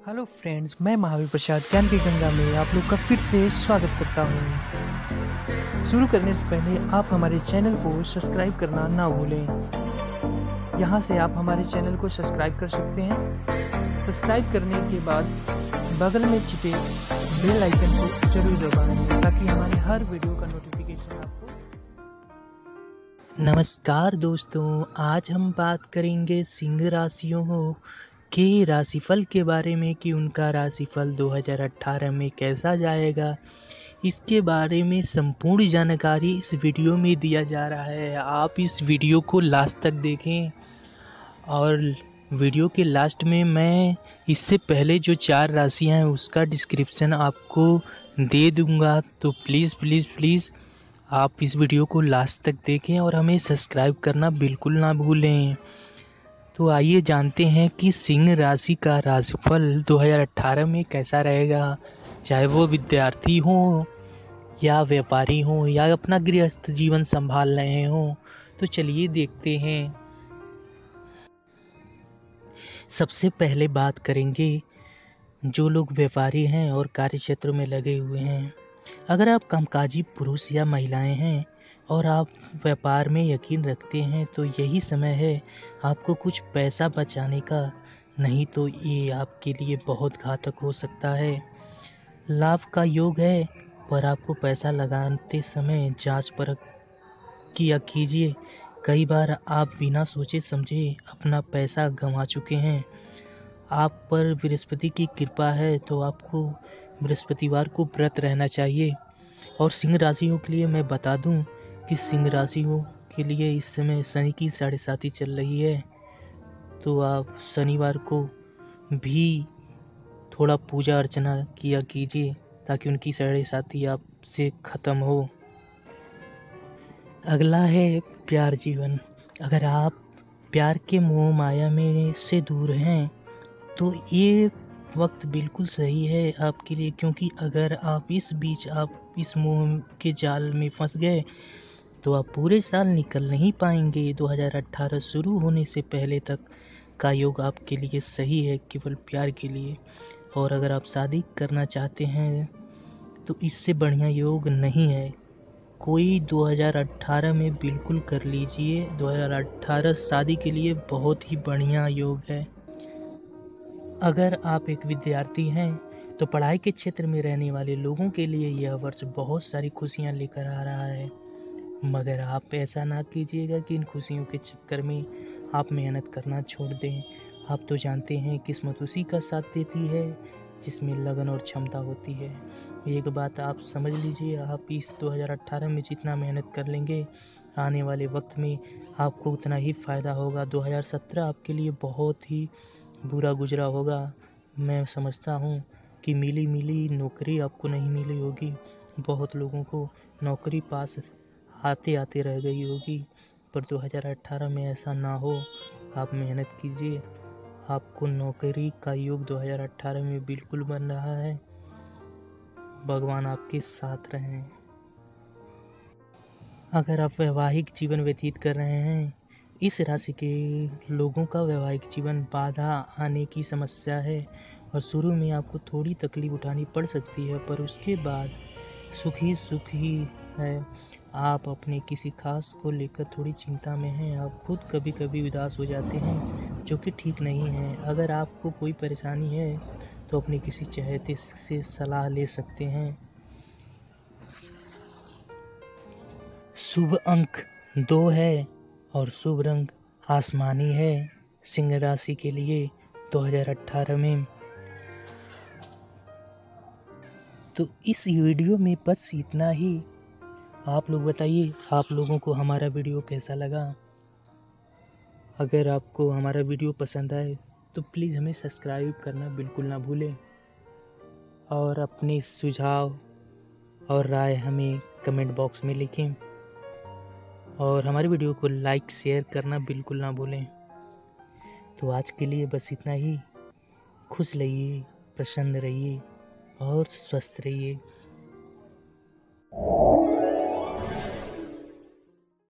Hello friends, मैं महावीर प्रसाद ज्ञान की गंगा में आप लोग का फिर से स्वागत करता हूँ। शुरू करने से पहले आप हमारे चैनल को सब्सक्राइब करना ना भूलें। यहाँ से आप हमारे चैनल को सब्सक्राइब कर सकते हैं। सब्सक्राइब करने के बाद बगल में छिपे बेल आइकन को जरूर दबाएं ताकि हमारे हर वीडियो का नोटिफिकेशन आपको। नमस्कार दोस्तों, आज हम बात करेंगे सिंह राशियों के राशिफल के बारे में कि उनका राशिफल 2018 में कैसा जाएगा। इसके बारे में संपूर्ण जानकारी इस वीडियो में दिया जा रहा है। आप इस वीडियो को लास्ट तक देखें और वीडियो के लास्ट में मैं इससे पहले जो 4 राशियां हैं उसका डिस्क्रिप्शन आपको दे दूंगा, तो प्लीज़ आप इस वीडियो को लास्ट तक देखें और हमें सब्सक्राइब करना बिल्कुल ना भूलें। तो आइए जानते हैं कि सिंह राशि का राशिफल 2018 में कैसा रहेगा, चाहे वो विद्यार्थी हो या व्यापारी हो या अपना गृहस्थ जीवन संभाल रहे हो। तो चलिए देखते हैं। सबसे पहले बात करेंगे जो लोग व्यापारी हैं और कार्य क्षेत्र में लगे हुए हैं। अगर आप कामकाजी पुरुष या महिलाएं हैं और आप व्यापार में यकीन रखते हैं तो यही समय है आपको कुछ पैसा बचाने का, नहीं तो ये आपके लिए बहुत घातक हो सकता है। लाभ का योग है, पर आपको पैसा लगाते समय जांच परख किया कीजिए। कई बार आप बिना सोचे समझे अपना पैसा गंवा चुके हैं। आप पर बृहस्पति की कृपा है तो आपको बृहस्पतिवार को व्रत रहना चाहिए। और सिंह राशियों के लिए मैं बता दूं कि सिंह राशियों के लिए इस समय शनि की 7.5 चल रही है, तो आप शनिवार को भी थोड़ा पूजा अर्चना किया कीजिए ताकि उनकी 7.5 आपसे ख़त्म हो। अगला है प्यार जीवन। अगर आप प्यार के मोह माया में से दूर हैं तो ये वक्त बिल्कुल सही है आपके लिए, क्योंकि अगर आप इस बीच आप इस मोह के जाल में फंस गए तो आप पूरे साल निकल नहीं पाएंगे। 2018 शुरू होने से पहले तक का योग आपके लिए सही है केवल प्यार के लिए। और अगर आप शादी करना चाहते हैं तो इससे बढ़िया योग नहीं है कोई। 2018 में बिल्कुल कर लीजिए। 2018 शादी के लिए बहुत ही बढ़िया योग है। अगर आप एक विद्यार्थी हैं तो पढ़ाई के क्षेत्र में रहने वाले लोगों के लिए यह वर्ष बहुत सारी खुशियां लेकर आ रहा है, मगर आप ऐसा ना कीजिएगा कि इन खुशियों के चक्कर में आप मेहनत करना छोड़ दें। आप तो जानते हैं किस्मत उसी का साथ देती है जिसमें लगन और क्षमता होती है। एक बात आप समझ लीजिए, आप इस 2018 में जितना मेहनत कर लेंगे आने वाले वक्त में आपको उतना ही फ़ायदा होगा। 2017 आपके लिए बहुत ही बुरा गुजरा होगा। मैं समझता हूँ कि मिली मिली नौकरी आपको नहीं मिली होगी। बहुत लोगों को नौकरी पास आते आते रह गई होगी, पर 2018 में ऐसा ना हो। आप मेहनत कीजिए, आपको नौकरी का योग 2018 में बिल्कुल बन रहा है। भगवान आपके साथ रहें। अगर आप वैवाहिक जीवन व्यतीत कर रहे हैं, इस राशि के लोगों का वैवाहिक जीवन बाधा आने की समस्या है और शुरू में आपको थोड़ी तकलीफ उठानी पड़ सकती है, पर उसके बाद सुख ही है। आप अपने किसी खास को लेकर थोड़ी चिंता में हैं। आप खुद कभी कभी उदास हो जाते हैं, जो कि ठीक नहीं है। अगर आपको कोई परेशानी है तो अपने किसी चहेते से सलाह ले सकते हैं। शुभ अंक 2 है और शुभ रंग आसमानी है सिंह राशि के लिए 2018 में। तो इस वीडियो में बस इतना ही। आप लोग बताइए, आप लोगों को हमारा वीडियो कैसा लगा। अगर आपको हमारा वीडियो पसंद आए तो प्लीज़ हमें सब्सक्राइब करना बिल्कुल ना भूलें और अपने सुझाव और राय हमें कमेंट बॉक्स में लिखें और हमारे वीडियो को लाइक शेयर करना बिल्कुल ना भूलें। तो आज के लिए बस इतना ही। खुश रहिए, प्रसन्न रहिए और स्वस्थ रहिए।